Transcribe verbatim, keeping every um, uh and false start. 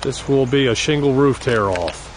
This will be a shingle roof tear off.